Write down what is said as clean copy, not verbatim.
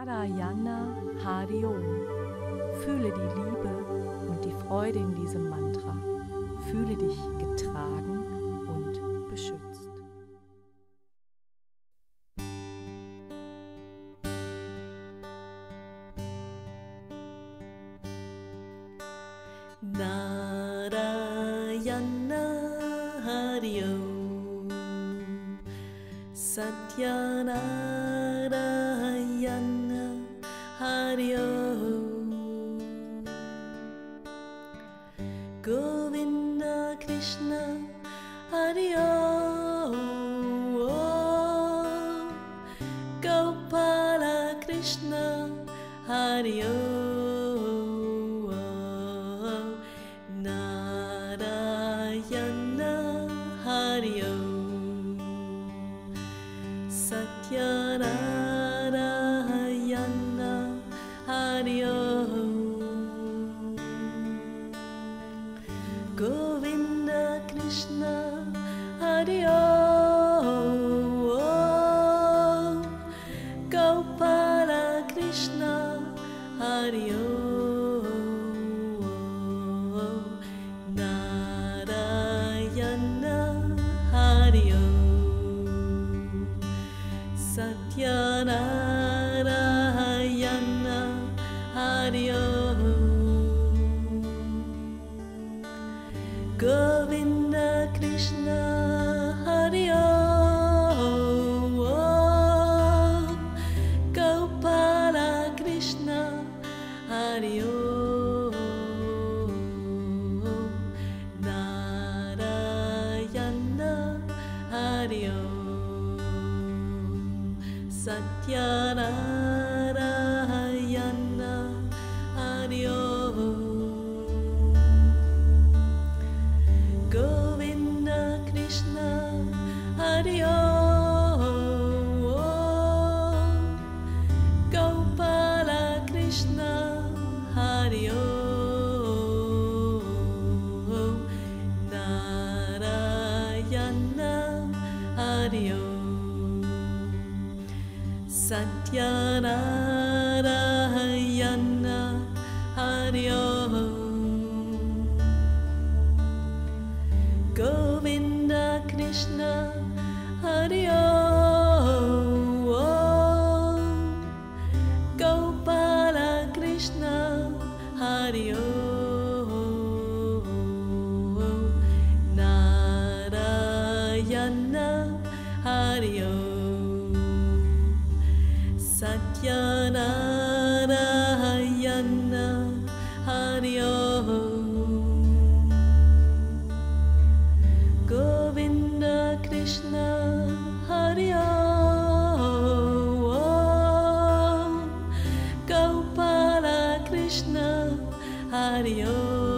Narayana Hari Om. Fühle die Liebe und die Freude in diesem Mantra. Fühle dich getragen und beschützt. Narayana Hari Om, Satya Narayana Hari Om, Govinda Krishna Hari Om, Gopala Krishna Hari Om. Hari Om, Satya Narayana Hari Om, Govinda Krishna Hari Om, Gopala Krishna Hari Om. Hari Om, Satya Narayana Hari Om, Govinda Krishna Hari Om, Gopala Krishna Hari Om. Hari Om, Satya Narayana Hari Om, Govinda Krishna Hari Om, Gopala Krishna Hari Om. Hari Om, Satya Narayana Hari Om, Govinda Krishna Hari Om, Gopala Krishna Hari Om. Hari Om, Satya Narayana Hari Om, Govinda Krishna Hari Om, Gopala Krishna Hari Om.